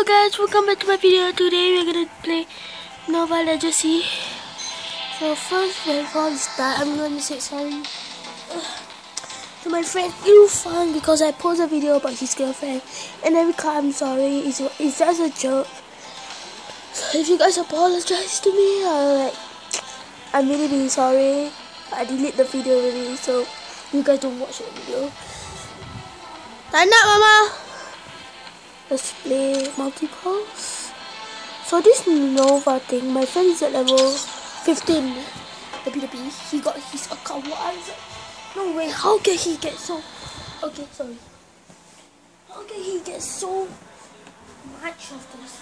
guys, welcome back to my video. Today we're gonna play Nova Legacy. So first, before we start, I'm gonna say sorry to my friend Irfan because I posted a video about his girlfriend, and every time I'm sorry, it's just a joke. So if you guys apologize to me, I'm really sorry. I delete the video already, so you guys don't watch the video. Stand up, Mama. Let's play multiples. So this Nova thing, my friend is at level 15. He got his account. What is it? No way, how can he get so... Okay, sorry. How can he get so much of this?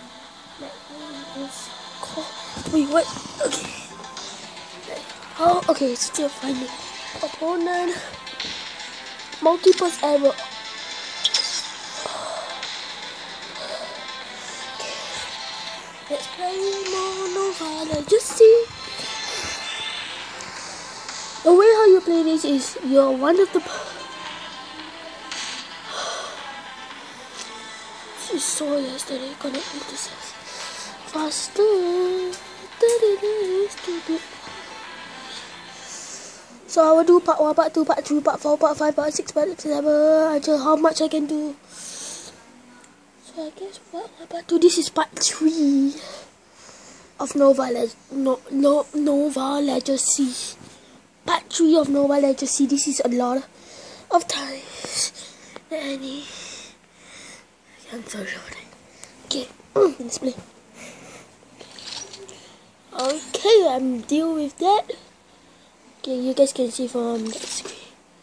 Wait, what? Okay. Oh, okay, still finding opponent. Multiples error. Let's play more Nova Legacy. The way how you play this is you're one of the... She saw yesterday, connect with this faster. So I will do part 1, part 2, part 3, part 4, part 5, part 6, part 7 until how much I can do. So I guess part 1, part 2, this is part 3 of Nova Legacy. Part 3 of Nova Legacy. This is a lot of time that I need. I'm so sorry. Okay, let's play. Okay, I'm deal with that. Okay, you guys can see from the screen.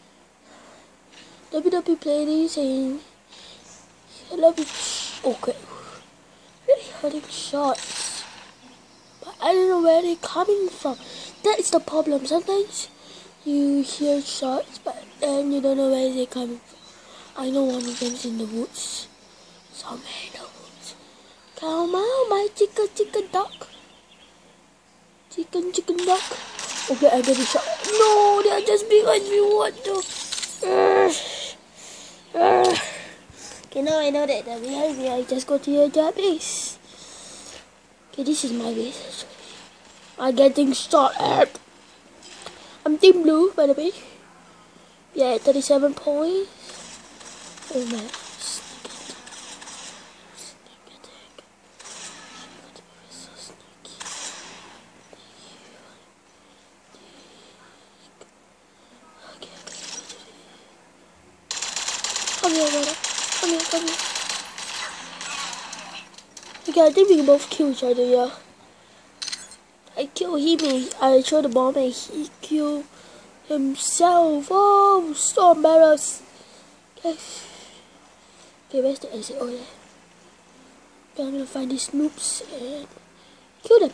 WWE play this and I love it. Okay, really hurting shots, but I don't know where they're coming from. That is the problem. Sometimes you hear shots, but then you don't know where they're coming from. I know one of them's in the woods. Somewhere in the woods. Come on, my chicken duck. Chicken duck. Okay, I get a shot. No, they are just behind me. What the? Okay, now I know that they're behind me. I just go to your base. Okay, this is my base. I'm getting shot at. I'm team blue, by the way. Yeah, 37 points. Oh man. Sneak attack. So sneaky. Okay. Come here, brother. Come here. Okay, I think we can both kill each other, yeah. I kill him and I throw the bomb and he kill himself. Oh, so embarrassed. Okay, where's the exit? Oh yeah. Okay, I'm gonna find these noobs and kill them.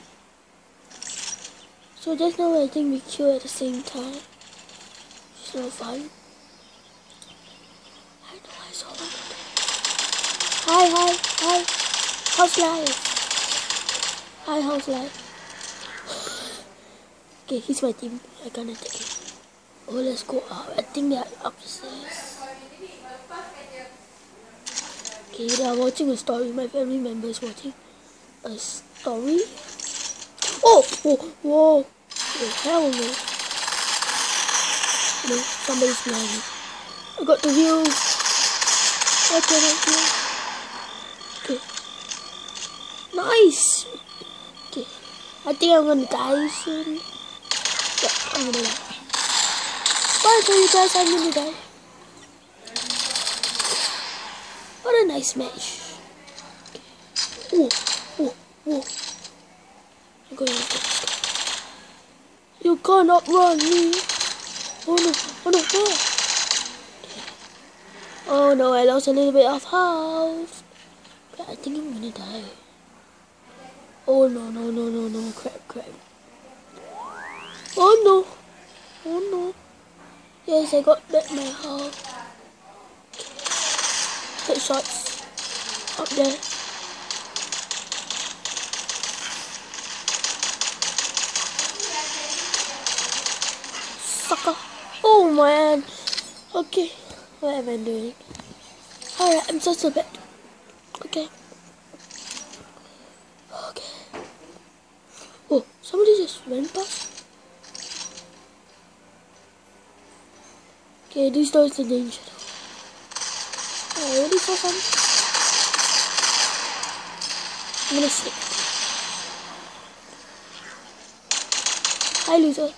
So just now I think we kill at the same time. It's no fun. I know I saw one. Hi. How's life? Hi, how's life? Okay, he's my team. I gonna take him. Oh, let's go up. I think they're upstairs. Okay, they are watching a story. My family members watching a story. Oh, whoa. Oh, hell no. No, somebody's behind me. I got the wheels. What can I do? Okay. Nice. Okay. I think I'm gonna die soon. Yeah, I'm gonna die. Bye, I tell you guys I'm gonna die. What a nice match. Okay. Whoa. I'm going to get this guy. You cannot run me. Oh no. Okay. Oh no, I lost a little bit of health. Okay, I think I'm gonna die. Oh no. Crap. Oh no. Yes, I got back my health. Headshots. Up there. Sucker. Oh man. Okay. What am I doing? Alright, I'm so bad. Okay. Somebody just went past. Okay, this door is the danger. I already saw some. I'm gonna stick. Hi, loser.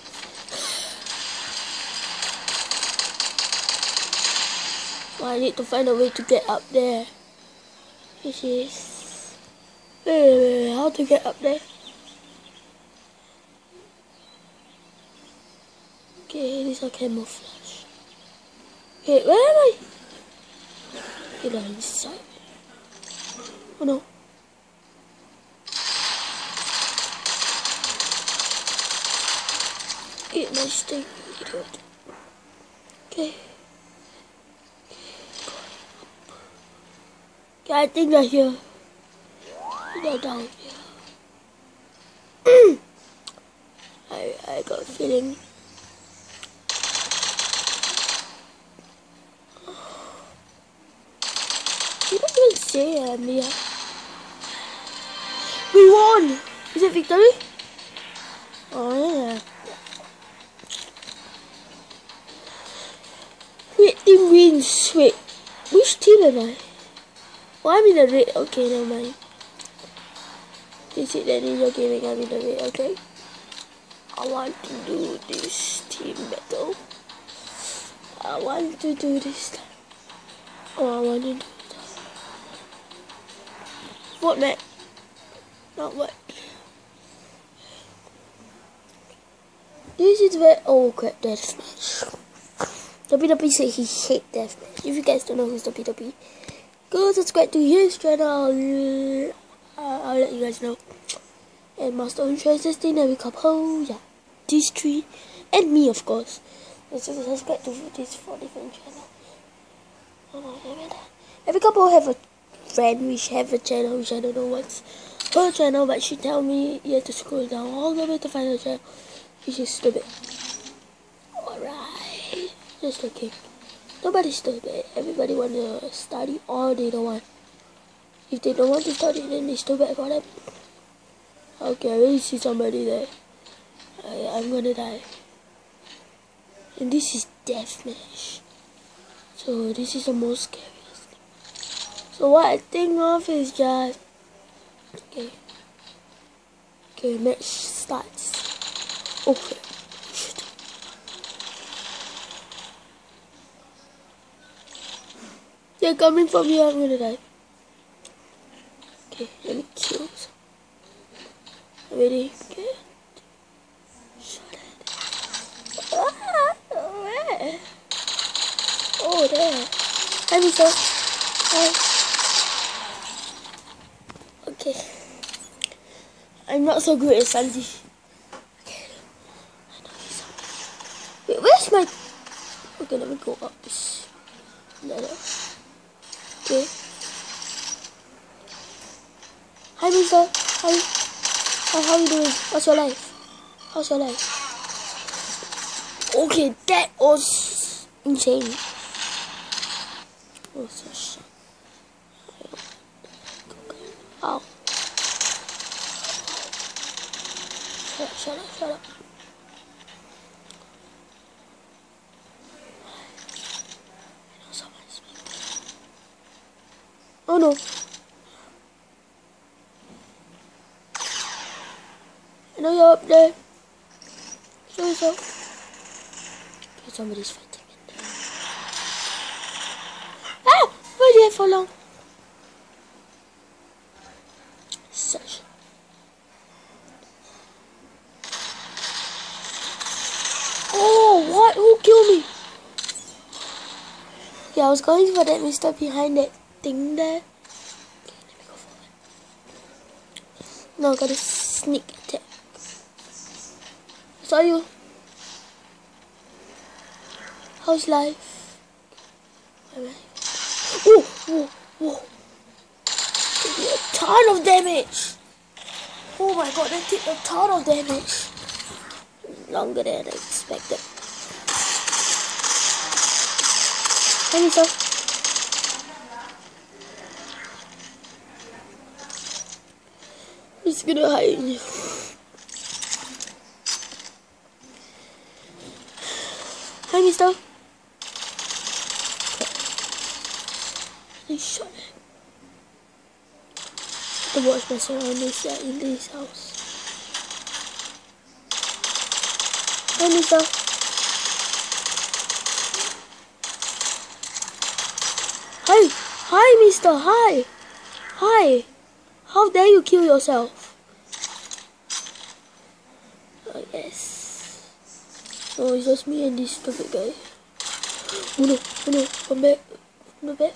Well, I need to find a way to get up there. Which is... Wait, how to get up there? Okay, these are camouflage. Okay, where am I? Okay, they're inside. Oh no. Get my stick, idiot. Okay. Okay, I think they're here. They're down here. I got a feeling. You don't even say I'm here. We won! Is it victory? Oh yeah. Red team wins. Wait, which team am I? Oh, I'm in the red. Okay, never mind. Is it that Ninja Gaming? I'm in the red. Okay. I want to do this team battle. I want to do this. Oh, I want to do that. What map? Not what. This is where. Oh crap, deathmatch. WWE said he hates deathmatch. If you guys don't know who's WWE, go subscribe to his channel. I'll let you guys know. And Master of Choices, Dynamic Couple, yeah. These three, and me of course. Let's just subscribe to these 4 different channels. Every couple have a friend which have a channel which I don't know what's her channel, but she tell me you have to scroll down all the way to find her channel, which is stupid. Alright, just okay. Nobody's stupid. Everybody want to study or they don't want. If they don't want to study, then it's too bad for them. Okay, I really see somebody there. I'm gonna die. And this is deathmatch. So this is the most scariest thing. So what I think of is just... Okay. Okay, match starts. Okay. Shit. They're coming from here, I'm gonna die. Okay, let me kill some. Ready? Okay. Shut it. Ah, where? Oh, there. Hi, Mister. Hi. Okay. I'm not so good at Sandy. Okay. I know he's up. Wait, where's my... Okay, let me go up this ladder. Okay. Hi, Mister. Hi. How you doing? What's your life? How's your life? Okay, that was insane. Oh, so shit. Ow. Shut up, shut up. I know someone's back there. Oh no. I know you're up there. Show yourself. Okay, somebody's fighting in there. Ah! Why did I fall down? Such. Oh, what? Who killed me? Yeah, I was going for that mister behind that thing there. Okay, let me go forward. Now I gotta sneak attack. Saw you. How's life? Whoa, whoa, whoa. A ton of damage. Oh my god, that did a ton of damage. Longer than I expected. Let me go. He's gonna hide. mister. He shot me. To watch my surroundings in this house. Hi, mister. Hi, mister. Hi. How dare you kill yourself? Oh, yes. Oh, it's just me and this stupid guy. Oh no, come back. Come back.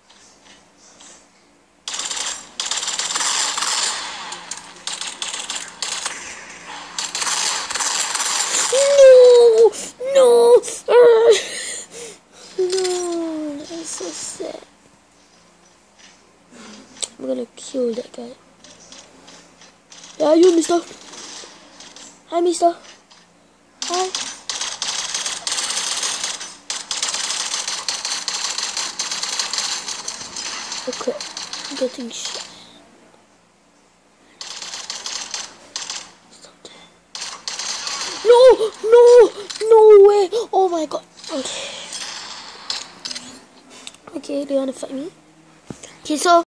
No, that's so sad. I'm gonna kill that guy. Yeah, you, mister. Hi, mister. Hi. Okay, I'm getting shot. Stop there. No way. Oh my god. Okay, do you wanna fight me? Okay, so